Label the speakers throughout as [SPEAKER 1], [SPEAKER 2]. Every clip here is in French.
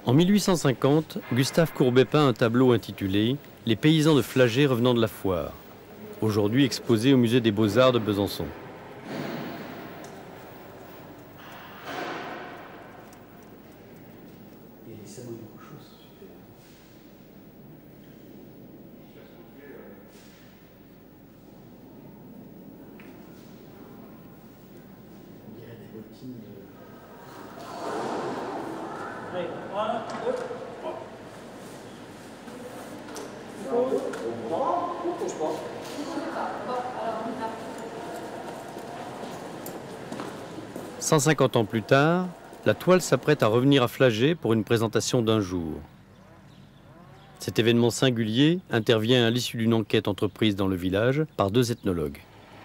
[SPEAKER 1] En 1850, Gustave Courbet peint un tableau intitulé « Les paysans de Flagey revenant de la foire », aujourd'hui exposé au musée des Beaux-Arts de Besançon.
[SPEAKER 2] Allez, 1, 2, 3.
[SPEAKER 1] 150 ans plus tard, la toile s'apprête à revenir à Flagey pour une présentation d'un jour. Cet événement singulier intervient à l'issue d'une enquête entreprise dans le village par 2 ethnologues.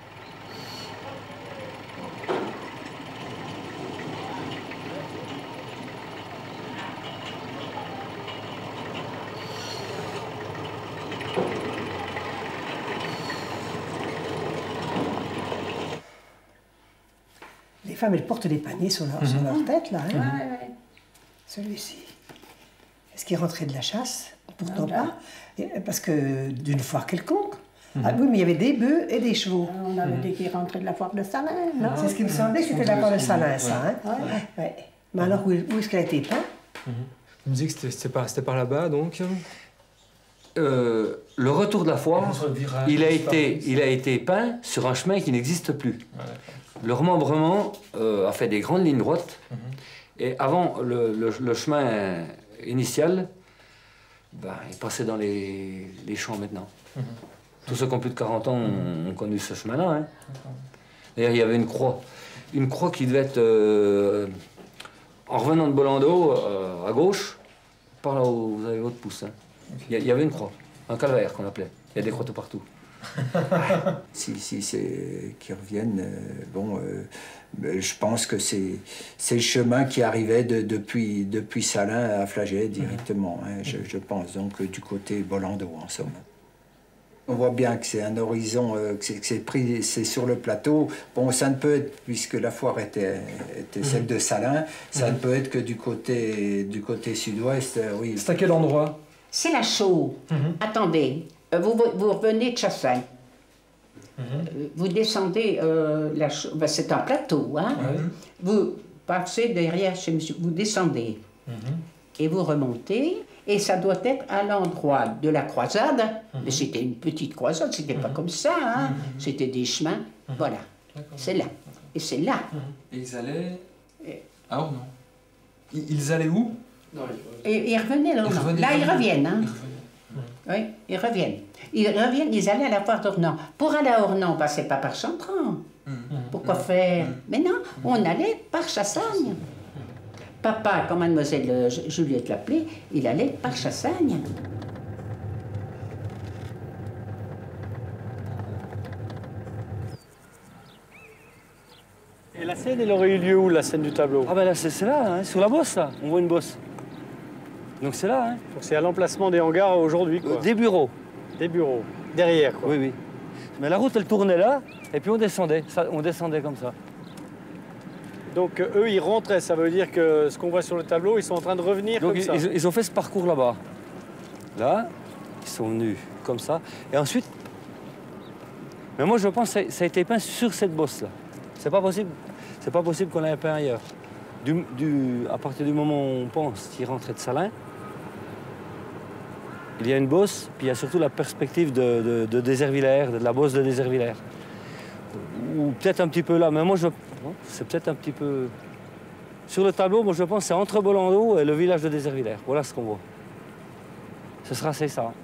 [SPEAKER 3] Les femmes, elles portent des paniers sur leur tête, là. Hein. Ouais. Celui-ci. Est-ce qu'il rentrait de la chasse? Pourtant pas. Parce que d'une foire quelconque. Ah oui, mais il y avait des bœufs et des chevaux.
[SPEAKER 4] On avait dit qu'il rentrait de la foire de Salins, non?
[SPEAKER 3] C'est ce qui me semblait que c'était de la foire de Salins, ça. Hein. Ouais. Mais alors, où est-ce qu'elle a été peinte?
[SPEAKER 5] Vous me disiez que c'était par là-bas, donc
[SPEAKER 6] le retour de la foire, il a été peint sur un chemin qui n'existe plus. Le remembrement a fait des grandes lignes droites. Et avant le chemin initial, ben, il passait dans les champs maintenant. Tous ceux qui ont plus de 40 ans ont connu ce chemin-là. Hein. D'ailleurs, il y avait une croix qui devait être, en revenant de Bolando, à gauche, par là où vous avez votre pouce. Hein. Il y avait une croix, un calvaire qu'on appelait. Il y a des croix de partout.
[SPEAKER 7] Si c'est qui reviennent, je pense que c'est le chemin qui arrivait depuis Salins à Flagey directement. Hein, je pense donc du côté Bolando en somme. On voit bien que c'est un horizon, c'est sur le plateau. Bon, ça ne peut être, puisque la foire était celle de Salins, ça ne peut être que du côté sud-ouest, oui.
[SPEAKER 5] C'est à quel endroit?
[SPEAKER 4] C'est la Chaux. Attendez, vous revenez de Chassagne. Vous descendez la Chaux, ben, c'est un plateau, hein. Vous passez derrière chez monsieur, vous descendez et vous remontez. Et ça doit être à l'endroit de la croisade. Mais c'était une petite croisade, c'était pas comme ça, hein. C'était des chemins. Voilà, c'est là. Et c'est là.
[SPEAKER 5] Et ils allaient à Ornans. Ils allaient où?
[SPEAKER 4] Et ils revenaient là. Là, ils reviennent. Hein. Oui, ils reviennent. Ils allaient à la foire d'Ornans. Pour aller à Ornans, on ne passait pas par Chantran. Pourquoi faire? Mais non, on allait par Chassagne. Papa, comme mademoiselle Juliette l'appelait, il allait par Chassagne.
[SPEAKER 2] Et la scène, elle aurait eu lieu où, la scène du tableau?
[SPEAKER 6] Ah ben là, c'est là, hein, sur la bosse, là. On voit une bosse. Donc c'est là, hein.
[SPEAKER 2] Donc c'est à l'emplacement des hangars aujourd'hui, quoi.
[SPEAKER 6] Des bureaux.
[SPEAKER 2] Des bureaux. Derrière, quoi.
[SPEAKER 6] Oui. Mais la route, elle tournait là, et puis on descendait. On descendait comme ça.
[SPEAKER 2] Donc eux, ils rentraient, ça veut dire que ce qu'on voit sur le tableau, ils sont en train de revenir. Donc, comme ça.
[SPEAKER 6] Ils ont fait ce parcours là-bas. Là, ils sont venus comme ça. Et ensuite, mais moi je pense que ça a été peint sur cette bosse-là. C'est pas possible qu'on l'ait peint ailleurs. À partir du moment où on pense qu'ils rentraient de Salins, il y a une bosse, puis il y a surtout la perspective de Déservillers, de la bosse de Déservillers. Ou peut-être un petit peu là, mais moi c'est peut-être un petit peu... Sur le tableau, moi je pense que c'est entre Bolando et le village de Déservillers. Voilà ce qu'on voit. Ce sera c'est ça.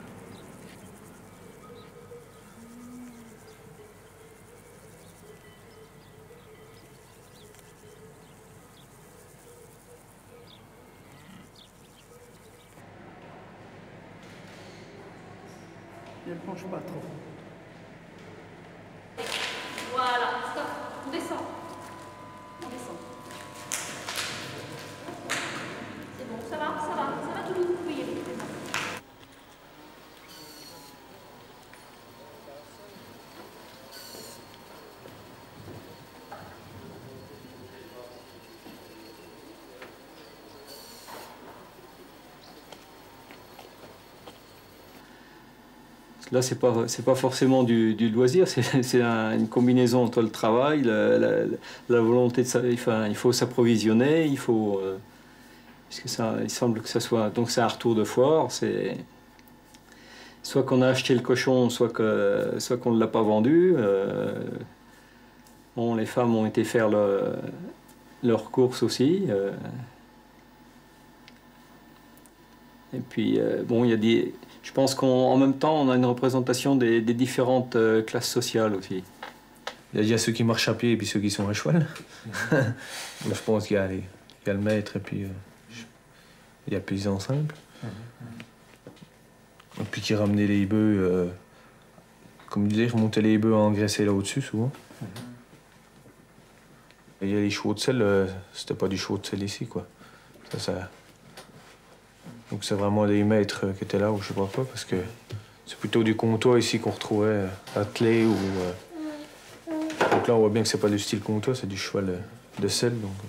[SPEAKER 4] Ne penche pas trop.
[SPEAKER 8] Voilà, stop, on descend. On descend. C'est bon, ça va tout, vous pouvez y aller.
[SPEAKER 9] Là, c'est pas forcément du loisir, c'est une combinaison entre le travail, la volonté de... Enfin, il faut s'approvisionner, il faut... parce que ça, il semble que ça soit... Donc c'est un retour de foire, c'est... Soit qu'on a acheté le cochon, soit qu'on ne l'a pas vendu. Bon, les femmes ont été faire leurs courses aussi. Et puis, bon, il y a des... Je pense qu'en même temps, on a une représentation des différentes classes sociales aussi.
[SPEAKER 10] Il y a ceux qui marchent à pied et puis ceux qui sont à cheval. Je pense qu'il y a le maître et puis il y a paysan simple. Et puis qui ramenait les bœufs, comme je disais, remontait les bœufs engraissés là au-dessus souvent. Et il y a les chevaux de sel, c'était pas du chevaux de sel ici quoi. Donc c'est vraiment des maîtres qui étaient là ou je sais pas quoi, parce que c'est plutôt du comtois ici qu'on retrouvait attelé ou... Donc là on voit bien que c'est pas du style comtois, c'est du cheval de sel. Donc...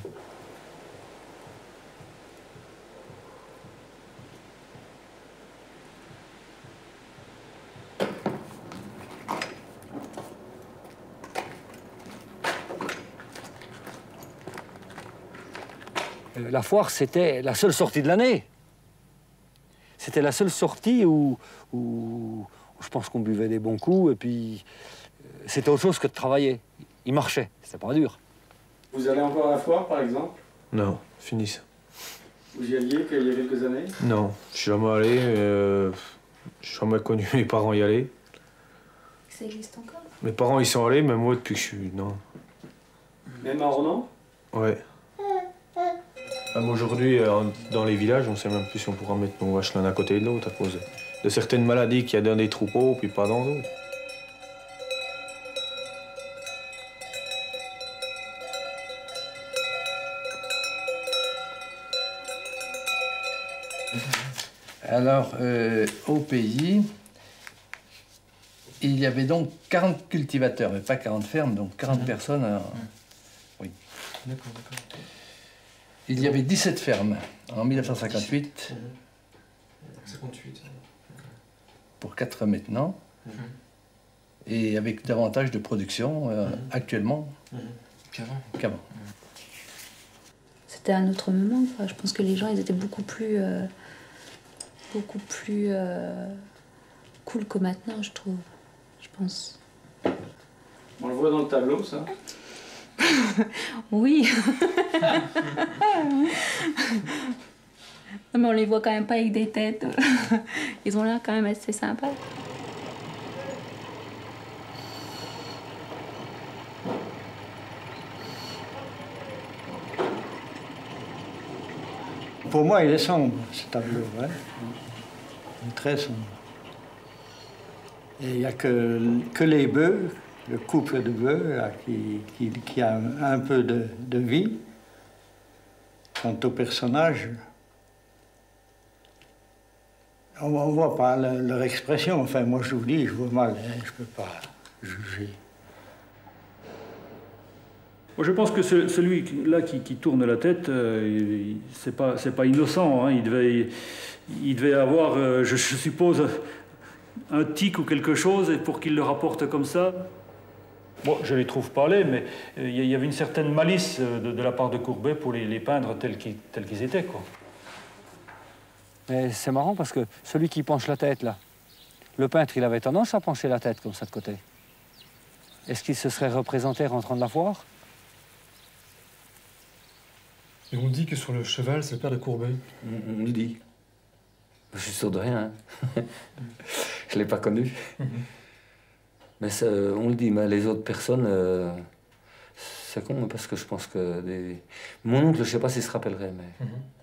[SPEAKER 6] La foire, c'était la seule sortie de l'année. C'était la seule sortie où je pense qu'on buvait des bons coups et puis c'était autre chose que de travailler. Il marchait, c'était pas dur.
[SPEAKER 2] Vous allez encore à la foire, par exemple?
[SPEAKER 10] Non, fini ça.
[SPEAKER 2] Vous y alliez il y a quelques années?
[SPEAKER 10] Non, je suis jamais allé. Je suis jamais connu mes parents y aller.
[SPEAKER 8] Ça existe encore?
[SPEAKER 10] Mes parents y sont allés, mais moi depuis que je suis... Non.
[SPEAKER 2] Même à Ornans?
[SPEAKER 10] Ouais. Même aujourd'hui, dans les villages, on ne sait même plus si on pourra mettre nos vaches l'un à côté de l'autre à cause de certaines maladies qu'il y a dans des troupeaux, puis pas dans d'autres.
[SPEAKER 11] Alors, au pays, il y avait donc 40 cultivateurs, mais pas 40 fermes, donc 40 personnes. Oui.
[SPEAKER 5] D'accord.
[SPEAKER 11] Il y avait 17 fermes en 1958.
[SPEAKER 5] 58.
[SPEAKER 11] Pour 4 maintenant. Et avec davantage de production actuellement qu'avant.
[SPEAKER 12] C'était un autre moment, quoi. Je pense que les gens, ils étaient beaucoup plus cool que maintenant, je trouve. Je pense.
[SPEAKER 2] On le voit dans le tableau, ça?
[SPEAKER 12] Oui. Non, mais on les voit quand même pas avec des têtes. Ils ont l'air quand même assez sympas.
[SPEAKER 13] Pour moi, il est sombre, ce tableau. Ouais. Il est très sombre. Et il n'y a que les bœufs, le couple de bœufs là, qui a un peu de vie. Quant au personnage, on ne voit pas leur expression. Enfin, moi, je vous dis, je vois mal, hein, je ne peux pas juger.
[SPEAKER 14] Je pense que celui-là qui tourne la tête, c'est pas innocent. Hein. Il devait avoir, je suppose, un tic ou quelque chose pour qu'il le rapporte comme ça. Bon, je les trouve pas laids, mais il y avait une certaine malice de la part de Courbet pour les peindre tels qu'ils étaient, quoi.
[SPEAKER 6] Mais c'est marrant parce que celui qui penche la tête, là, le peintre, il avait tendance à pencher la tête comme ça de côté. Est-ce qu'il se serait représenté rentrant de la foire?
[SPEAKER 5] Et on dit que sur le cheval, c'est le père de Courbet.
[SPEAKER 6] On le dit. Je suis sûr de rien. Hein. Je ne l'ai pas connu. Mais on le dit, mais les autres personnes, c'est con, parce que je pense que mon oncle, je ne sais pas s'il se rappellerait, mais...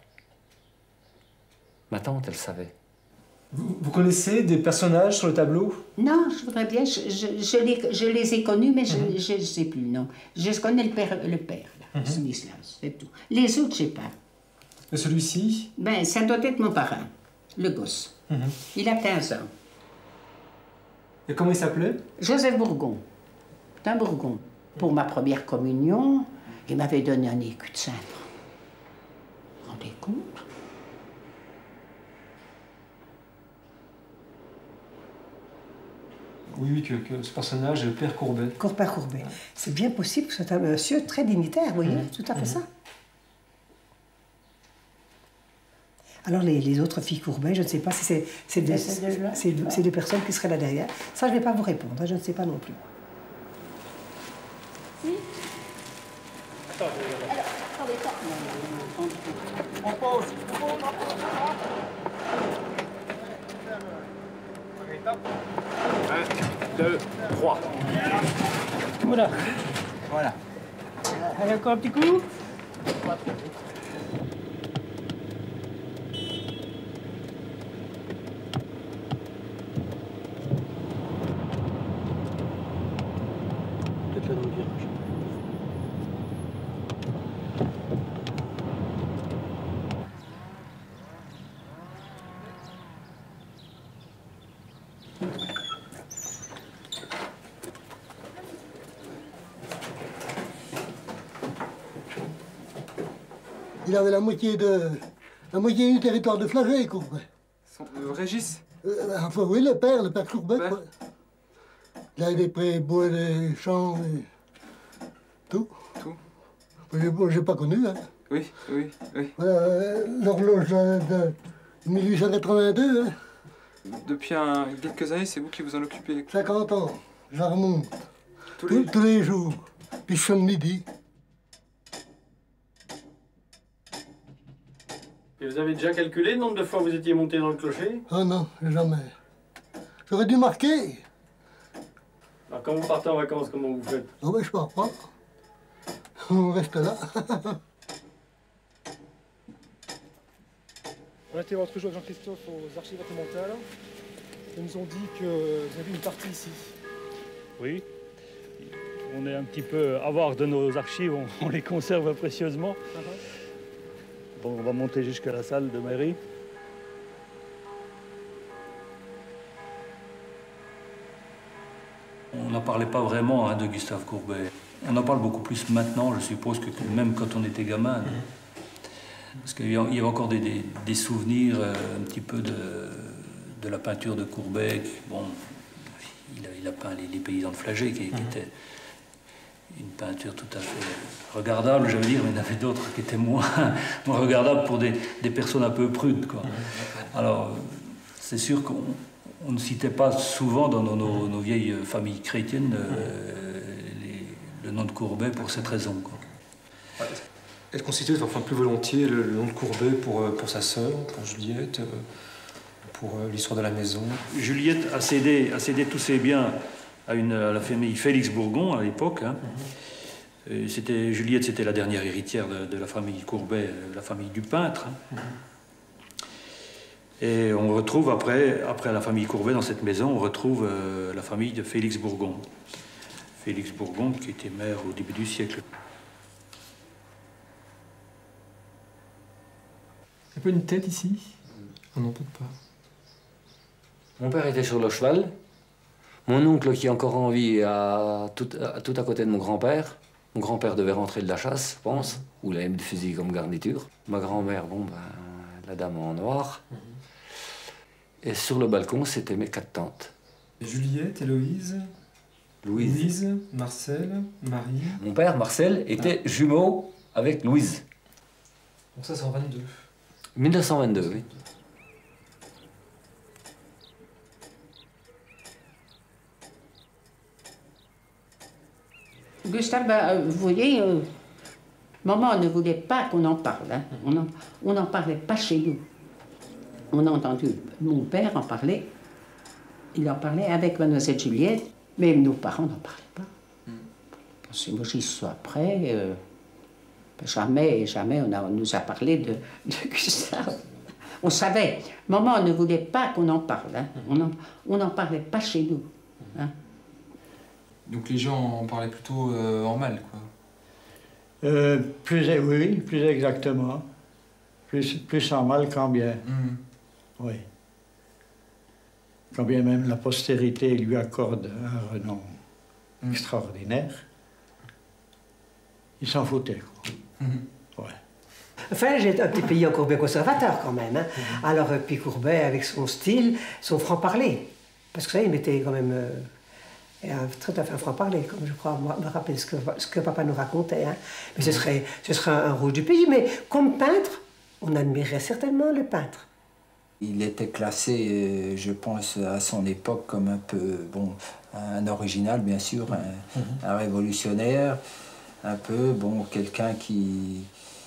[SPEAKER 6] Ma tante, elle savait.
[SPEAKER 5] Vous connaissez des personnages sur le tableau?
[SPEAKER 4] Non, je voudrais bien, je les ai connus, mais je ne sais plus le nom. Je connais le père là, Stanislas, c'est tout. Les autres, je ne sais pas.
[SPEAKER 5] Et celui-ci?
[SPEAKER 4] Ben, ça doit être mon parrain, le gosse. Il a 15 ans.
[SPEAKER 5] Et comment il s'appelait?
[SPEAKER 4] Joseph Bourgon. C'est un Bourgon. Pour ma première communion, il m'avait donné un écu de Saint-Franc. Vous vous rendez compte?
[SPEAKER 10] Oui, que ce personnage est le père Courbet.
[SPEAKER 3] Père Courbet. C'est bien possible que c'est un monsieur très dignitaire, vous voyez, tout à fait ça. Alors les autres filles Courbet, je ne sais pas si c'est des personnes qui seraient là derrière. Ça, je ne vais pas vous répondre, je ne sais pas non plus.
[SPEAKER 8] On pose.
[SPEAKER 2] 1, 2, 3.
[SPEAKER 13] Voilà. Voilà.
[SPEAKER 2] Allez, encore un petit coup.
[SPEAKER 10] Peut-être là dans le virage.
[SPEAKER 15] Il avait la moitié du territoire de Flagey, Courbet.
[SPEAKER 5] Régis
[SPEAKER 15] Enfin oui, le père Courbet. Quoi. Il avait des prés, bois, des champs, et tout.
[SPEAKER 5] Tout.
[SPEAKER 15] Bon, j'ai pas connu, hein.
[SPEAKER 5] Oui.
[SPEAKER 15] Voilà, l'horloge de 1882, hein.
[SPEAKER 5] Depuis quelques années, c'est vous qui vous en occupez.
[SPEAKER 15] 50 ans, je la remonte. Tous les jours, puis je sonne midi.
[SPEAKER 2] Et vous avez déjà calculé le nombre de fois où vous étiez monté dans le clocher?
[SPEAKER 15] Oh non, jamais. J'aurais dû marquer.
[SPEAKER 2] Alors quand vous partez en vacances, comment vous faites?
[SPEAKER 15] Oh ben je pars pas. On reste là.
[SPEAKER 16] On a été voir l'autre jour avec Jean-Christophe aux archives bâtimentales. Ils nous ont dit que vous avez une partie ici.
[SPEAKER 14] Oui. On est un petit peu avare de nos archives, on les conserve précieusement. Bon, on va monter jusqu'à la salle de mairie.
[SPEAKER 17] On n'en parlait pas vraiment de Gustave Courbet. On en parle beaucoup plus maintenant, je suppose, que même quand on était gamin. Parce qu'il y avait encore des souvenirs un petit peu de la peinture de Courbet. Bon, il a peint les paysans de Flagey, qui était une peinture tout à fait regardable, je veux dire, mais il y en avait d'autres qui étaient moins regardables pour des personnes un peu prudes, quoi. Alors, c'est sûr qu'on ne citait pas souvent dans nos vieilles familles chrétiennes le nom de Courbet pour cette raison, quoi.
[SPEAKER 10] Elle constituait enfin plus volontiers le nom de Courbet pour sa sœur, pour Juliette, pour l'histoire de la maison.
[SPEAKER 14] Juliette a cédé tous ses biens à la famille Félix Bourgon à l'époque. Hein. Juliette, c'était la dernière héritière de la famille Courbet, la famille du peintre. Hein. Et on retrouve après la famille Courbet dans cette maison, on retrouve la famille de Félix Bourgon. Félix Bourgon qui était maire au début du siècle.
[SPEAKER 10] Un peu une tête ici? On n'en doute pas.
[SPEAKER 6] Mon père était sur le cheval. Mon oncle, qui est encore en vie, tout à côté de mon grand-père. Mon grand-père devait rentrer de la chasse, je pense, ou il avait mis le fusil comme garniture. Ma grand-mère, la dame en noir. Et sur le balcon, c'était mes 4 tantes.
[SPEAKER 10] Juliette, Héloïse, Louise, Marcel, Marie.
[SPEAKER 6] Mon père, Marcel, était jumeau avec Louise.
[SPEAKER 10] Donc ça, c'est en 22.
[SPEAKER 6] 1922, oui.
[SPEAKER 4] Gustave, vous voyez, maman ne voulait pas qu'on en parle. Hein. On n'en parlait pas chez nous. On a entendu mon père en parler. Il en parlait avec mademoiselle Juliette, mais nos parents n'en parlaient pas. C'est moi j'y suis après. Jamais on nous a parlé de Gustave. On savait. Maman ne voulait pas qu'on en parle. Hein. On n'en parlait pas chez nous. Hein.
[SPEAKER 5] Donc les gens en parlaient plutôt en mal, quoi.
[SPEAKER 13] Oui, plus exactement. Plus en mal qu'en bien. Oui. Quand bien même la postérité lui accorde un renom extraordinaire, il s'en foutait, quoi. Ouais.
[SPEAKER 3] Enfin, j'ai un petit pays en Courbet conservateur quand même. Hein. Alors, puis Courbet, avec son style, son franc-parler. Parce que ça, il mettait quand même C'est tout à fait un franc-parler, comme je crois me rappeler ce que papa nous racontait. Hein. Mais ce serait un rouge du pays. Mais comme peintre, on admirait certainement le peintre.
[SPEAKER 7] Il était classé, je pense, à son époque comme un peu, bon, un original, bien sûr, un révolutionnaire, un peu, bon, quelqu'un qui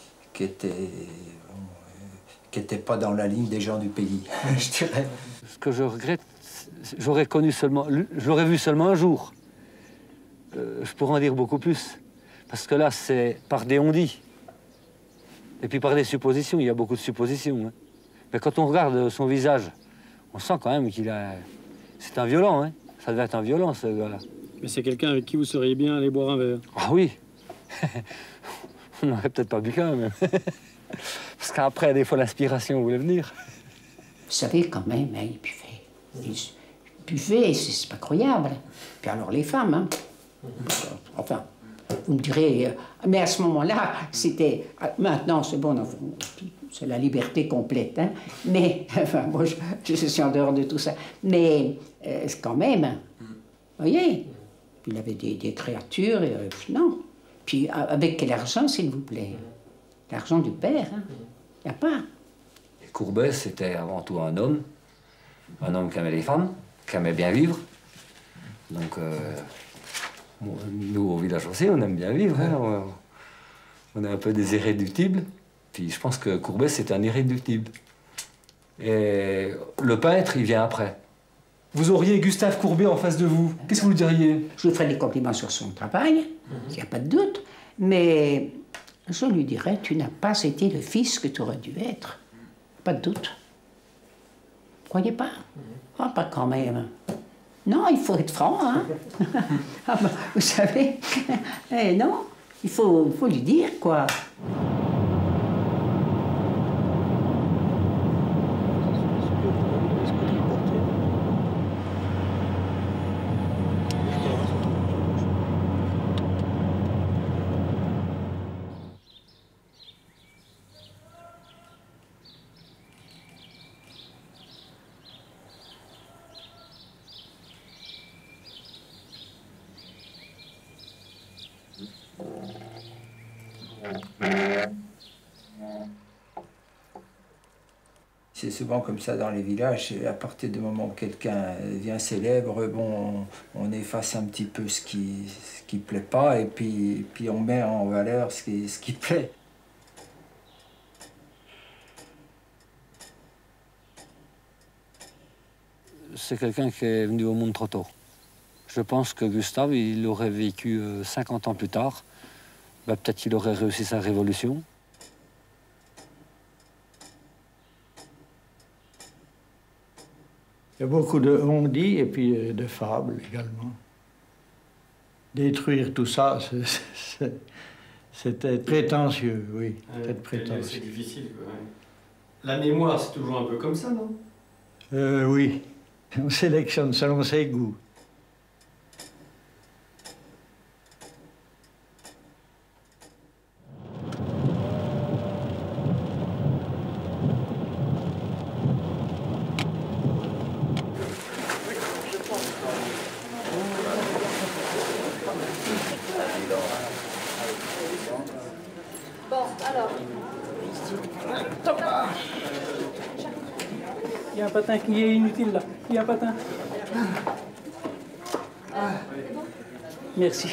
[SPEAKER 7] était pas dans la ligne des gens du pays, je dirais.
[SPEAKER 6] Ce que je regrette, j'aurais vu seulement un jour. Je pourrais en dire beaucoup plus. Parce que là, c'est par des on-dit. Et puis par des suppositions, il y a beaucoup de suppositions. Hein. Mais quand on regarde son visage, on sent quand même qu'il a... C'est un violent, hein. Ça devait être un violent, ce gars-là.
[SPEAKER 2] Mais c'est quelqu'un avec qui vous seriez bien aller boire un verre.
[SPEAKER 6] Ah oui. On n'aurait peut-être pas bu qu'un, même. Parce qu'après, des fois, l'inspiration voulait venir.
[SPEAKER 4] Vous savez, quand même, hein, il buvait, c'est pas croyable. Puis alors, les femmes, hein. Enfin, vous me direz... mais à ce moment-là, c'était... Maintenant, c'est bon, c'est la liberté complète, hein. Mais, enfin, moi, je suis en dehors de tout ça. Mais, quand même, vous voyez, il avait des créatures, non. Puis, avec quel argent, s'il vous plaît? L'argent du père, hein. Il n'y a pas.
[SPEAKER 6] Courbet, c'était avant tout un homme qui aimait les femmes, qui aimait bien vivre. Donc, nous, au village aussi, on aime bien vivre. Hein. On est un peu des irréductibles. Puis je pense que Courbet, c'est un irréductible. Et le peintre, il vient après.
[SPEAKER 5] Vous auriez Gustave Courbet en face de vous, qu'est-ce que vous lui diriez?
[SPEAKER 4] Je lui ferai des compliments sur son travail, il n'y a pas de doute, mais je lui dirais, tu n'as pas été le fils que tu aurais dû être. Pas de doute. Vous croyez pas? Ah, pas quand même. Non, il faut être franc, hein. Ah, bah, vous savez, non, il faut lui dire, quoi.
[SPEAKER 7] C'est souvent comme ça dans les villages, à partir du moment où quelqu'un devient célèbre, bon, on efface un petit peu ce qui plaît pas et puis on met en valeur ce qui plaît.
[SPEAKER 6] C'est quelqu'un qui est venu au monde trop tôt. Je pense que Gustave, il aurait vécu 50 ans plus tard. Ben, peut-être qu'il aurait réussi sa révolution.
[SPEAKER 13] Il y a beaucoup de on-dit et puis de fables également. Détruire tout ça, c'était prétentieux, oui. Peut-être prétentieux.
[SPEAKER 2] C'est difficile, quoi. La mémoire, c'est toujours un peu comme ça, non?
[SPEAKER 13] Oui. On sélectionne selon ses goûts.
[SPEAKER 8] Bon, alors.
[SPEAKER 18] Il y a un patin qui est inutile là. Il y a un patin. Merci.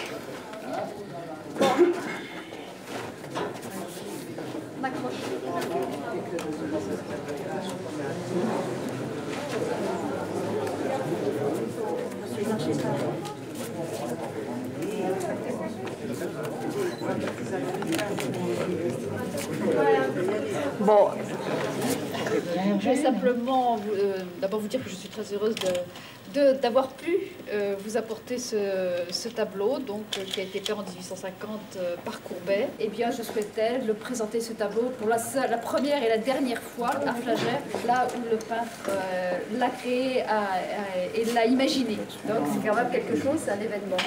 [SPEAKER 8] Bon, je vais simplement d'abord vous dire que je suis très heureuse d'avoir pu vous apporter ce tableau donc, qui a été fait en 1850 par Courbet. Eh bien, je souhaitais le présenter ce tableau pour la première et la dernière fois à Flagey, là où le peintre l'a créé et l'a imaginé. Donc c'est quand même quelque chose, c'est un événement.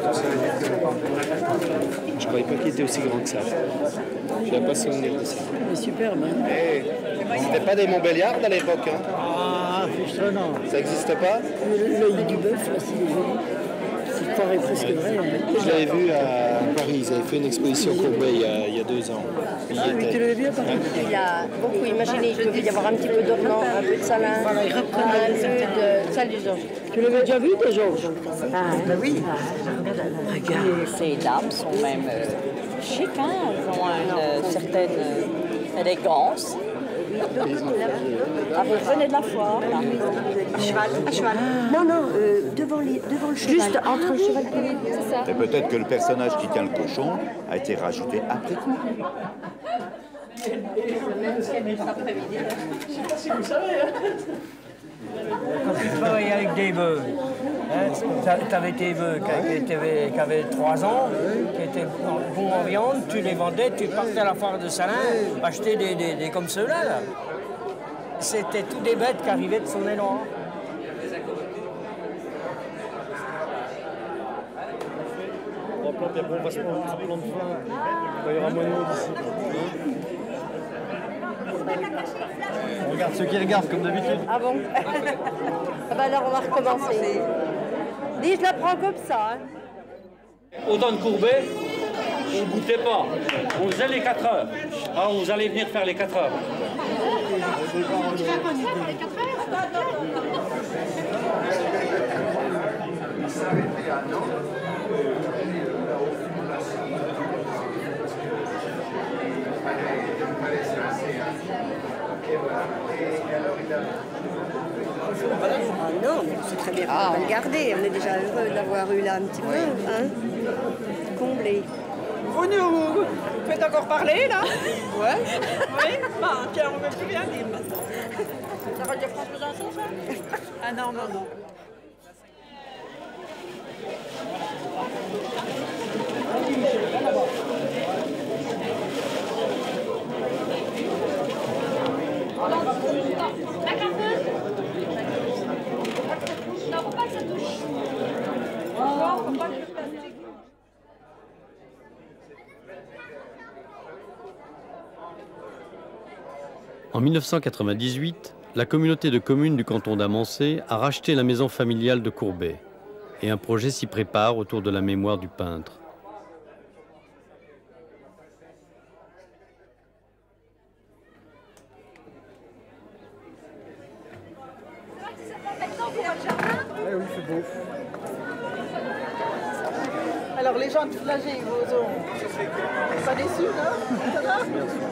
[SPEAKER 9] Je croyais pas qu'il était aussi grand que ça. Je n'avais pas souvenir de ça.
[SPEAKER 19] Superbe, hein?
[SPEAKER 20] C'était pas des Montbéliardes à l'époque, hein?
[SPEAKER 19] Ah, fichtronnant.
[SPEAKER 20] Ça n'existe pas?
[SPEAKER 19] L'œil du bœuf, là, c'est joli. C'est paraît presque vrai.
[SPEAKER 9] Je l'avais vu à Paris, ils avaient fait une exposition Courbet il y a 2 ans.
[SPEAKER 19] Ah oui, tu l'avais vu à Paris?
[SPEAKER 21] Il y a beaucoup, imaginez, il peut y avoir un petit peu d'ornement, un peu de salin, un peu de saluson.
[SPEAKER 19] Tu l'avais déjà vu déjà?
[SPEAKER 21] Ah,
[SPEAKER 19] ben oui.
[SPEAKER 21] Regarde. Ces dames sont même chic, hein? Elles ont une certaine élégance. Ah, vous venez de la foire, là.
[SPEAKER 22] À cheval. Non, devant le cheval.
[SPEAKER 21] Juste entre le cheval et les
[SPEAKER 22] c'est ça.
[SPEAKER 23] Et peut-être que le personnage qui tient le cochon a été rajouté après coup.
[SPEAKER 21] Je sais pas si vous savez.
[SPEAKER 24] Quand tu travaillais avec des bœufs, hein, tu avais tes bœufs qui avaient 3 ans, qui étaient bons en viande, tu les vendais, tu partais à la foire de Salins, acheter des comme ceux-là. Là. C'était tous des bêtes qui arrivaient de son élan.
[SPEAKER 2] On va planter, on va se prendre de fin. Il y aura moins de monde ici. On regarde ceux qui regardent comme d'habitude.
[SPEAKER 21] Ah bon? Ah bah alors on va recommencer. Dis, je la prends comme ça. Hein.
[SPEAKER 25] Au temps de Courbet, on ne goûtait pas. On faisait les 4 heures. Ah, vous allez venir faire les 4 heures.
[SPEAKER 22] Ah non, mais c'est très bien, on va le garder. On est déjà heureux d'avoir eu là un petit peu, hein, comblé.
[SPEAKER 19] Vous nous faites encore parler, là? Ouais. Oui? Ah, tiens, on ne veut plus rien dire maintenant. Ça va dire François Besançon, ça? Ah non, non, non.
[SPEAKER 8] Non, faut pas que ça touche. Non, faut pas que ça touche.
[SPEAKER 1] En 1998, la communauté de communes du canton d'Amancé a racheté la maison familiale de Courbet et un projet s'y prépare autour de la mémoire du peintre.
[SPEAKER 19] Oui, c'est beau. Alors les gens de Flagey, ils vous ont pas déçus, non? Ça va?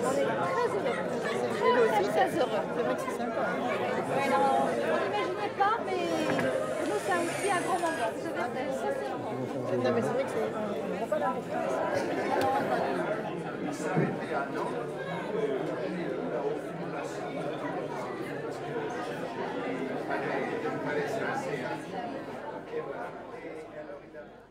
[SPEAKER 8] On est très heureux. Très heureux.
[SPEAKER 19] C'est vrai que c'est sympa.
[SPEAKER 8] Ouais, non, on n'imaginait pas, mais nous, c'est aussi un grand moment.
[SPEAKER 19] Non, mais c'est vrai que c'est... On voit pas la différence.